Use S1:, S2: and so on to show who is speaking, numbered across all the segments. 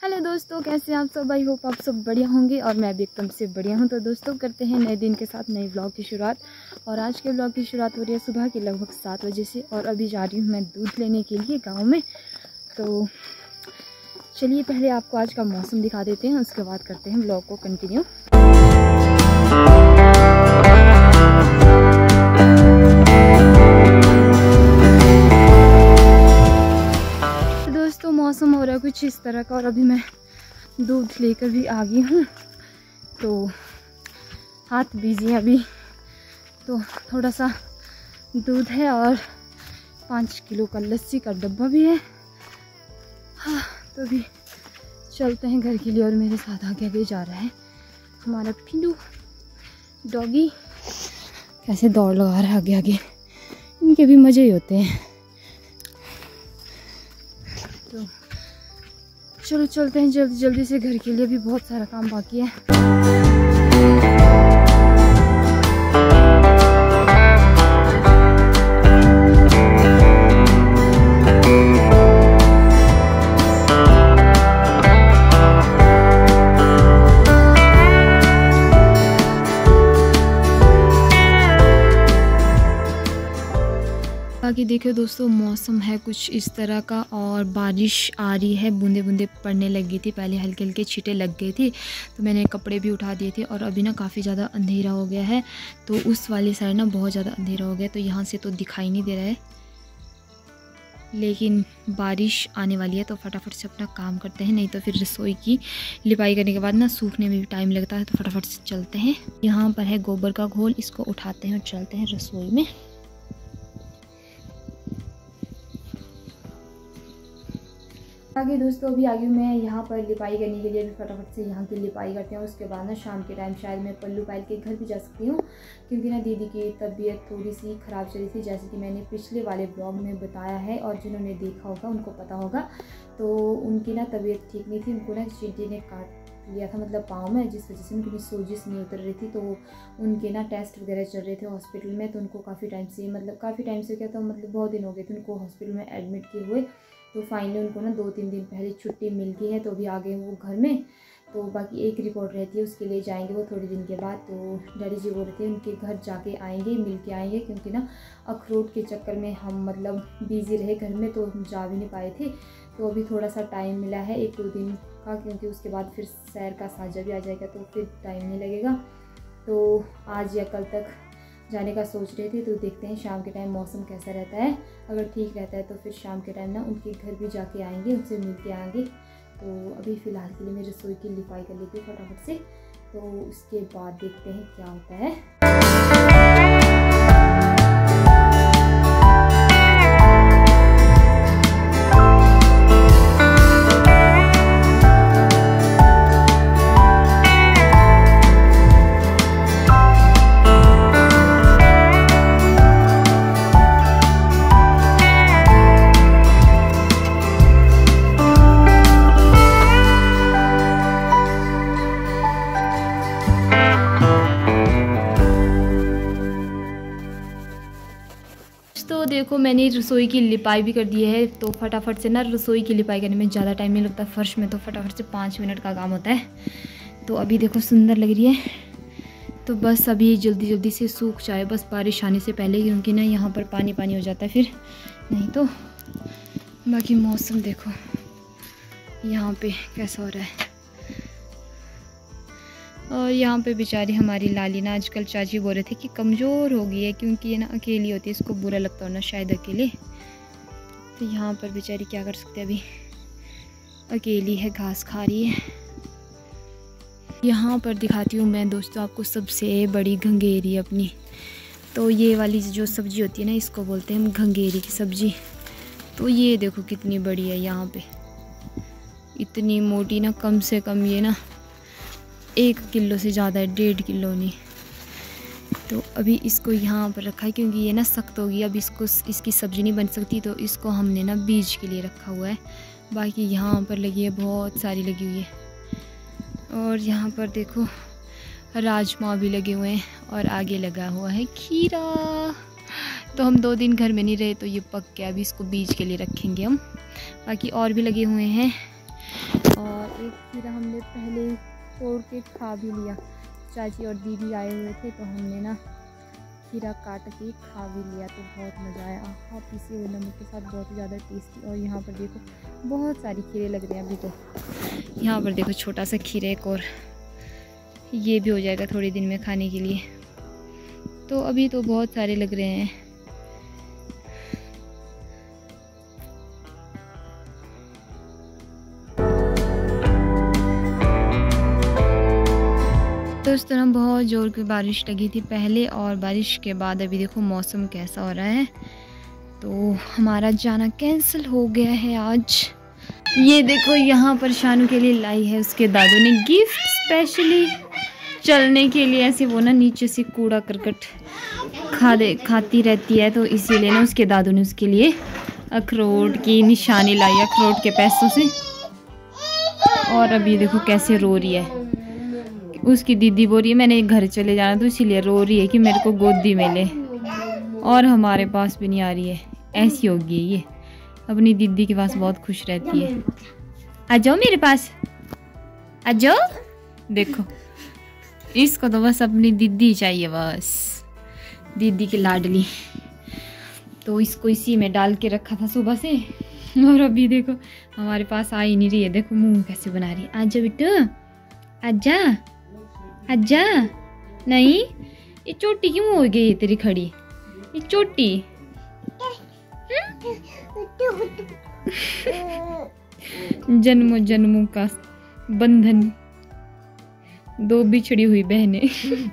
S1: Hello दोस्तों, कैसे हैं आप सब। आई होप आप सब बढ़िया होंगे और मैं भी एकदम से बढ़िया हूं। तो दोस्तों करते हैं नए दिन के साथ नए व्लॉग की शुरुआत। और आज के व्लॉग की शुरुआत हो रही है सुबह के लगभग 7 बजे से। और अभी जा रही हूं मैं दूध लेने के लिए गांव में। तो चलिए पहले आपको आज का मौसम दिखा देते हैं, उसके बाद करते हैं व्लॉग को कंटिन्यू। दोस्तों मौसम हो रहा है कुछ इस तरह का और अभी मैं दूध लेकर भी आ गई हूँ। तो हाथ बिजी है अभी, तो थोड़ा सा दूध है और 5 किलो का लस्सी का डब्बा भी है। हाँ, तो अभी चलते हैं घर के लिए। और मेरे साथ आगे आगे जा रहा है हमारा पिंडू डॉगी। कैसे दौड़ लगा रहा है आगे आगे, इनके भी मज़े ही होते हैं। तो चलो चलते हैं जल्दी जल्दी से घर के लिए, भी बहुत सारा काम बाकी है। बाकी देखो दोस्तों, मौसम है कुछ इस तरह का और बारिश आ रही है, बूंदे बूंदे पड़ने लगी थी। पहले हल्के हल्के छींटे लग गई थी, तो मैंने कपड़े भी उठा दिए थे। और अभी ना काफ़ी ज़्यादा अंधेरा हो गया है, तो उस वाली साइड ना बहुत ज़्यादा अंधेरा हो गया, तो यहाँ से तो दिखाई नहीं दे रहा है। लेकिन बारिश आने वाली है, तो फटाफट से अपना काम करते हैं, नहीं तो फिर रसोई की लिपाई करने के बाद ना सूखने में भी टाइम लगता है। तो फटाफट से चलते हैं। यहाँ पर है गोबर का घोल, इसको उठाते हैं और चलते हैं रसोई में। आगे दोस्तों अभी आगे मैं यहाँ पर लिपाई करने के लिए भी फटाफट से यहाँ की लिपाई करते हैं। उसके बाद ना शाम के टाइम शायद मैं पल्लू पायल के घर भी जा सकती हूँ, क्योंकि ना दीदी की तबीयत थोड़ी सी ख़राब चली थी, जैसे कि मैंने पिछले वाले ब्लॉग में बताया है। और जिन्होंने देखा होगा उनको पता होगा। तो उनकी ना तबीयत ठीक नहीं थी, उनको ना चींटी ने काट लिया था, मतलब पाँव में, जिस वजह से उनकी सोजिश नहीं उतर रही थी। तो उनके ना टेस्ट वगैरह चल रहे थे हॉस्पिटल में। तो उनको काफ़ी टाइम से क्या था, मतलब बहुत दिन हो गए थे उनको हॉस्पिटल में एडमिट किए हुए। तो फाइनली उनको ना 2-3 दिन पहले छुट्टी मिल गई है, तो अभी आ गए वो घर में। तो बाकी एक रिपोर्ट रहती है, उसके लिए जाएंगे वो थोड़े दिन के बाद। तो डैडी जी बोल रहे थे उनके घर जाके आएंगे, मिल के आएंगे, क्योंकि ना अखरोट के चक्कर में हम मतलब बिज़ी रहे घर में, तो हम जा भी नहीं पाए थे। तो अभी थोड़ा सा टाइम मिला है 1-2 दिन का, क्योंकि उसके बाद फिर सैर का साझा भी आ जाएगा, तो फिर टाइम नहीं लगेगा। तो आज या कल तक जाने का सोच रहे थे। तो देखते हैं शाम के टाइम मौसम कैसा रहता है। अगर ठीक रहता है तो फिर शाम के टाइम ना उनके घर भी जाके आएंगे, उनसे मिल के आएंगे। तो अभी फ़िलहाल के लिए मैं रसोई की लिपाई कर लेती हूँ फटाफट से, तो उसके बाद देखते हैं क्या होता है। तो देखो मैंने रसोई की लिपाई भी कर दी है। तो फटाफट से ना रसोई की लिपाई करने में ज़्यादा टाइम नहीं लगता, फर्श में तो फटाफट से 5 मिनट का काम होता है। तो अभी देखो सुंदर लग रही है। तो बस अभी जल्दी जल्दी से सूख जाए, बस बारिश आने से पहले, क्योंकि ना यहाँ पर पानी पानी हो जाता है फिर, नहीं तो। बाकी मौसम देखो यहाँ पे कैसा हो रहा है। और यहाँ पे बेचारी हमारी लाली ना आजकल चाची बोल रहे थे कि कमज़ोर हो गई है, क्योंकि ये ना अकेली होती है, इसको बुरा लगता हो ना शायद अकेले। तो यहाँ पर बेचारी क्या कर सकते हैं, अभी अकेली है, घास खा रही है। यहाँ पर दिखाती हूँ मैं दोस्तों आपको सबसे बड़ी घंघेरी अपनी। तो ये वाली जो सब्ज़ी होती है ना, इसको बोलते हैं हम घंघेरी की सब्ज़ी। तो ये देखो कितनी बड़ी है, यहाँ पे इतनी मोटी ना, कम से कम ये ना 1 किलो से ज़्यादा है, 1.5 किलो नहीं। तो अभी इसको यहाँ पर रखा है, क्योंकि ये ना सख्त होगी, अब इसकी सब्ज़ी नहीं बन सकती, तो इसको हमने ना बीज के लिए रखा हुआ है। बाकी यहाँ पर लगी है, बहुत सारी लगी हुई है। और यहाँ पर देखो राजमा भी लगे हुए हैं, और आगे लगा हुआ है खीरा। तो हम 2 दिन घर में नहीं रहे, तो ये पक गया, अभी इसको बीज के लिए रखेंगे हम। बाकी और भी लगे हुए हैं। और एक खीरा हमने पहले तोड़ के खा भी लिया। चाची और दीदी आए हुए थे तो हमने ना खीरा काट के खा भी लिया, तो बहुत मज़ा आया। आहा, पीसे हुए नमक के साथ बहुत ही ज़्यादा टेस्टी। और यहाँ पर देखो बहुत सारी खीरे लग रहे हैं अभी तो। यहाँ पर देखो छोटा सा खीरा एक और, ये भी हो जाएगा थोड़े दिन में खाने के लिए। तो अभी तो बहुत सारे लग रहे हैं। तो इस तरह बहुत ज़ोर की बारिश लगी थी पहले, और बारिश के बाद अभी देखो मौसम कैसा हो रहा है। तो हमारा जाना कैंसिल हो गया है आज। ये देखो यहाँ पर शानू के लिए लाई है उसके दादू ने गिफ्ट स्पेशली चलने के लिए। ऐसे वो ना नीचे से कूड़ा करकट खाती रहती है, तो इसीलिए ना उसके दादू ने उसके लिए अखरोट की निशानी लाई, अखरोट के पैसों से। और अभी देखो कैसे रो रही है। उसकी दीदी बोल रही है मैंने घर चले जाना, तो इसीलिए रो रही है कि मेरे को गोदी में ले, और हमारे पास भी नहीं आ रही है। ऐसी होगी ये, अपनी दीदी के पास बहुत खुश रहती है। आ जाओ मेरे पास, आ जाओ। देखो इसको तो बस अपनी दीदी चाहिए, बस दीदी की लाडली। तो इसको इसी में डाल के रखा था सुबह से, और अभी देखो हमारे पास आ ही नहीं रही है। देखो मुंह कैसे बना रही है। आजा बेटू, आजा आजा। नहीं, ये चोटी क्यों हो गई तेरी खड़ी, ये चोटी। जन्मों जन्मों का बंधन, दो बिछड़ी हुई बहनें।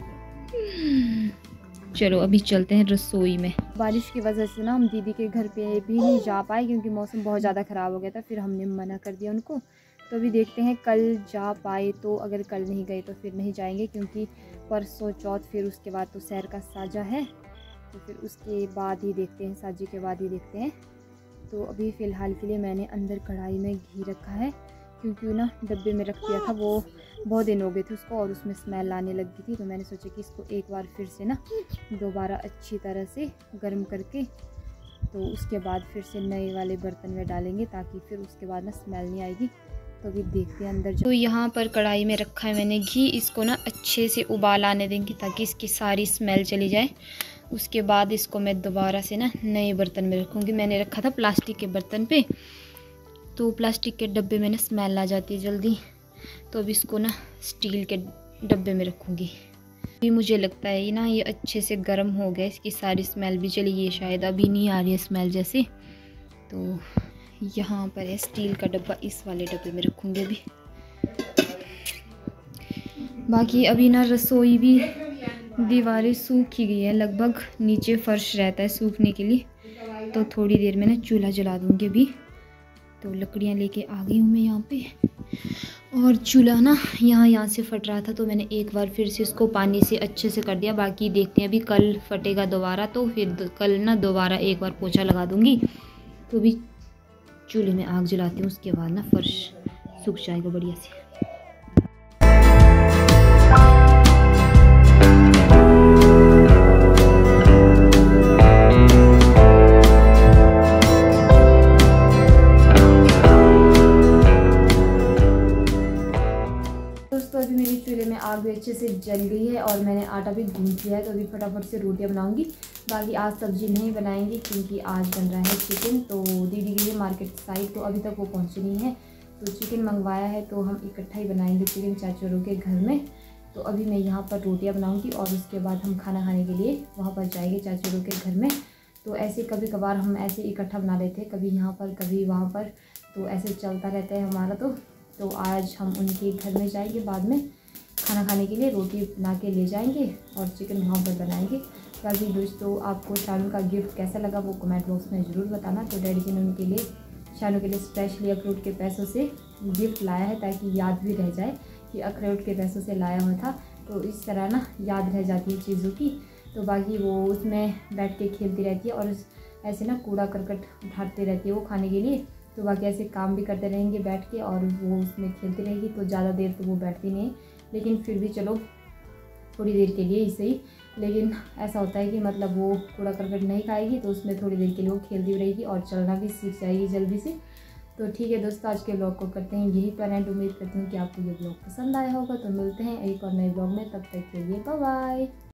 S1: चलो अभी चलते हैं रसोई में। बारिश की वजह से ना हम दीदी के घर पे भी नहीं जा पाए, क्योंकि मौसम बहुत ज़्यादा ख़राब हो गया था। फिर हमने मना कर दिया उनको। तो अभी देखते हैं कल जा पाए तो, अगर कल नहीं गए तो फिर नहीं जाएंगे, क्योंकि परसों चौथ, फिर उसके बाद तो सैर का साजा है। तो फिर उसके बाद ही देखते हैं, साजी के बाद ही देखते हैं। तो अभी फ़िलहाल के लिए मैंने अंदर कढ़ाई में घी रखा है, क्योंकि ना डब्बे में रख दिया था, वो बहुत दिन हो गए थे उसको, और उसमें स्मेल आने लग गई थी। तो मैंने सोचा कि इसको एक बार फिर से ना दोबारा अच्छी तरह से गर्म करके, तो उसके बाद फिर से नए वाले बर्तन में डालेंगे, ताकि फिर उसके बाद ना स्मेल नहीं आएगी। तो अभी देखते हैं अंदर। तो यहाँ पर कढ़ाई में रखा है मैंने घी, इसको ना अच्छे से उबाल आने देंगे ताकि इसकी सारी स्मेल चली जाए। उसके बाद इसको मैं दोबारा से ना नए बर्तन में रखूँगी। मैंने रखा था प्लास्टिक के बर्तन पे, तो प्लास्टिक के डब्बे में ना स्मेल आ जाती है जल्दी। तो अब इसको ना स्टील के डब्बे में रखूँगी। अभी मुझे लगता है ना ये अच्छे से गर्म हो गया, इसकी सारी स्मेल भी चली गई, शायद अभी नहीं आ रही है स्मेल जैसे। तो यहाँ पर है स्टील का डब्बा, इस वाले डब्बे में रखूँगी अभी। बाकी अभी ना रसोई भी दीवारें सूख ही गई है लगभग, नीचे फर्श रहता है सूखने के लिए। तो थोड़ी देर में ना चूल्हा जला दूँगी अभी। तो लकड़ियाँ लेके आ गई हूँ मैं यहाँ पे, और चूल्हा ना यहाँ से फट रहा था, तो मैंने एक बार फिर से इसको पानी से अच्छे से कर दिया। बाकी देखते हैं अभी कल फटेगा दोबारा, तो फिर कल ना दोबारा एक बार पोछा लगा दूँगी। तो अभी चूल्हे में आग जलाती हूँ, उसके बाद ना फर्श सूख जाएगा बढ़िया से। दोस्तों अभी मेरी चूल्हे में आग भी अच्छे से जल गई है, और मैंने आटा भी गूंथ लिया है। तो अभी फटाफट से रोटियां बनाऊंगी। बाकी आज सब्जी नहीं बनाएंगे, क्योंकि आज बन रहा है चिकन। तो दीदी के लिए मार्केट साइड, तो अभी तक वो पहुंची नहीं है, तो चिकन मंगवाया है। तो हम इकट्ठा ही बनाएंगे चिकन चाचोरों के घर में। तो अभी मैं यहाँ पर रोटियाँ बनाऊँगी, और उसके बाद हम खाना खाने के लिए वहाँ पर जाएंगे चाचोरों के घर में। तो ऐसे कभी कभार हम ऐसे इकट्ठा बना लेते हैं, कभी यहाँ पर कभी वहाँ पर, तो ऐसे चलता रहता है हमारा। तो आज हम उनके घर में जाएंगे, बाद में खाना खाने के लिए रोटी बना के ले जाएंगे, और चिकन वहाँ पर बनाएंगे। बाकी दोस्तों आपको शानू का गिफ्ट कैसा लगा वो कमेंट बॉक्स में ज़रूर बताना। तो डैडी जी ने उनके लिए, शानू के लिए स्पेशली अखरोट के पैसों से गिफ्ट लाया है, ताकि याद भी रह जाए कि अखरोट के पैसों से लाया हुआ था। तो इस तरह ना याद रह जाती है चीज़ों की। तो बाकी वो उसमें बैठ के खेलती रहती है, और ऐसे ना कूड़ा करकट उठाती रहती है वो खाने के लिए। तो बाकी ऐसे काम भी करते रहेंगे बैठ के, और वो उसमें खेलती रहेगी। तो ज़्यादा देर तो वो बैठती नहीं, लेकिन फिर भी चलो थोड़ी देर के लिए ही सही। लेकिन ऐसा होता है कि मतलब वो कूड़ा करकट नहीं खाएगी, तो उसमें थोड़ी देर के लिए वो खेलती रहेगी, और चलना भी सीख जाएगी जल्दी से। तो ठीक है दोस्तों, आज के ब्लॉग को करते हैं यही पर एंड। उम्मीद करती हूँ कि आपको ये ब्लॉग पसंद आया होगा। तो मिलते हैं एक और नए ब्लॉग में, तब तक के लिए बाय बाय।